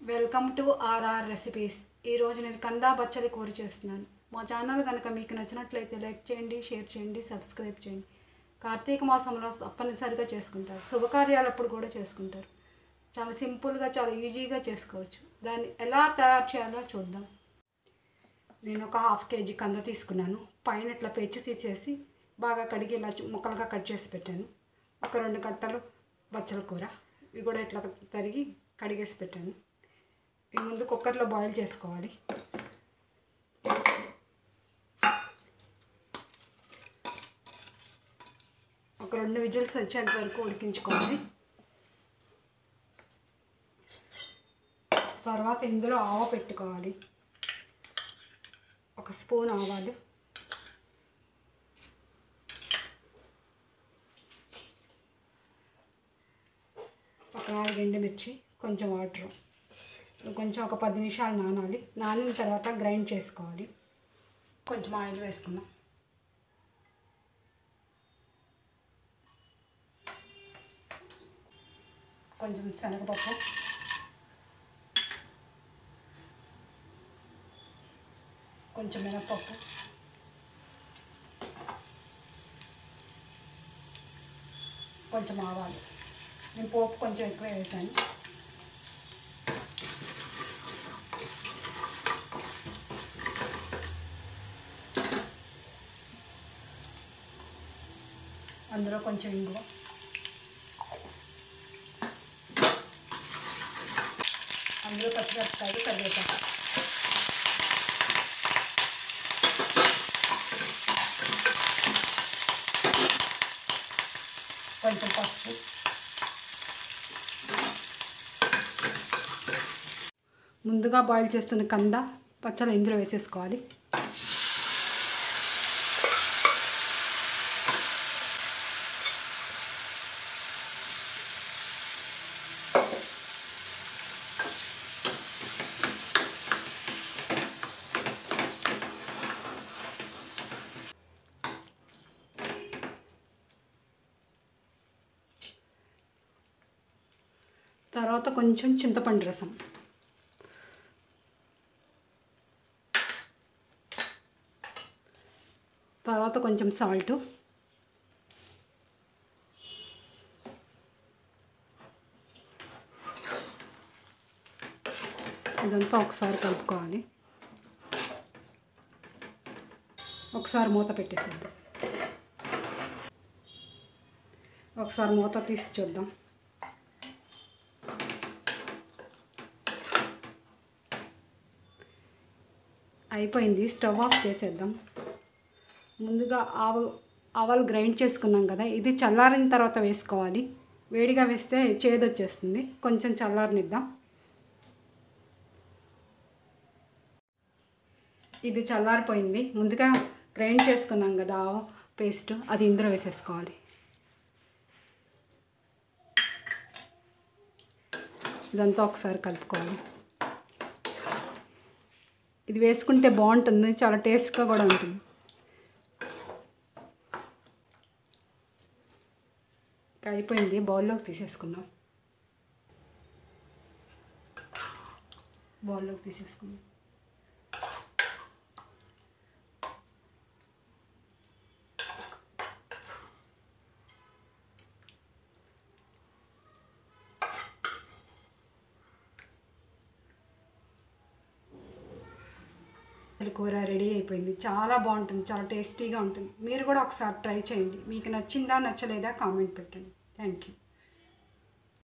Welcome to RR recipes. ఈరోజు నేను కందా బచ్చలి కూర చేస్తున్నాను. మా ఛానల్ కనుక మీకు నచ్చినట్లయితే లైక్ చేయండి, షేర్ చేయండి, సబ్స్క్రైబ్ చేయండి. కార్తీక మాసంలో తప్పనిసరిగా చేసుకుంటారు, శుభకార్యాలప్పుడు కూడా చేసుకుంటారు. చాలా సింపుల్గా, చాలా ఈజీగా చేసుకోవచ్చు. దాన్ని ఎలా తయారు చేయాలో చూద్దాం. నేను ఒక 1/2 kg కంద తీసుకున్నాను. పైన ఇట్లా పెచ్చు తీసేసి బాగా కడిగి ఇలా ముక్కలుగా కట్ చేసి పెట్టాను. ఒక 2 కట్టలు బచ్చల కూర, ఇవి కూడా ఇట్లా తరిగి కడిగేసి పెట్టాను. ఇవి ముందు కుక్కర్లో బాయిల్ చేసుకోవాలి. ఒక 2 విజిల్స్ వచ్చేంత వరకు ఉడికించుకోవాలి. తర్వాత ఇందులో ఆవ పెట్టుకోవాలి. 1 స్పూన్ ఆవాలు, ఒక 4 ఎండుమిర్చి, కొంచెం వాటర్, కొంచెం ఒక 10 నిమిషాలు నానాలి. నానిన తర్వాత గ్రైండ్ చేసుకోవాలి. కొంచెం ఆయిల్ వేసుకుందాం. కొంచెం శనగపప్పు, కొంచెం మినపప్పు, కొంచెం ఆవాలు. నేను పోపు కొంచెం ఎక్కువ వేసాను. అందులో కొంచెం ఇంగువ, అందులో పచ్చిమిరపకాయలు, కరివేపాకు, కొంచెం పసుపు, ముందుగా బాయిల్ చేస్తున్న కంద పచ్చళ్ళు ఇందులో వేసేసుకోవాలి. తర్వాత కొంచెం చింతపండు రసం, తర్వాత కొంచెం సాల్ట్, ఇదంతా ఒకసారి కలుపుకోవాలి. ఒకసారి మూత పెట్టేసేద్దాం. ఒకసారి మూత తీసి చూద్దాం. అయిపోయింది. స్టవ్ ఆఫ్ చేసేద్దాం. ముందుగా ఆవాలు గ్రైండ్ చేసుకున్నాం కదా, ఇది చల్లారిన తర్వాత వేసుకోవాలి. వేడిగా వేస్తే చేదు వచ్చేస్తుంది. కొంచెం చల్లారనిద్దాం. ఇది చల్లారిపోయింది. ముందుగా గ్రైండ్ చేసుకున్నాం కదా ఆవ పేస్ట్, అది ఇందులో వేసేసుకోవాలి. ఇదంతా ఒకసారి కలుపుకోవాలి. ఇది వేసుకుంటే బాగుంటుంది, చాలా టేస్ట్గా కూడా ఉంటుంది. అయిపోయింది. బౌల్లోకి తీసేసుకుందాం. బౌల్లోకి తీసేసుకుందాం. కూర రెడీ అయిపోయింది. చాలా బాగుంటుంది, చాలా టేస్టీగా ఉంటుంది. మీరు కూడా ఒకసారి ట్రై చేయండి. మీకు నచ్చిందా నచ్చలేదా కామెంట్ పెట్టండి. Thank you.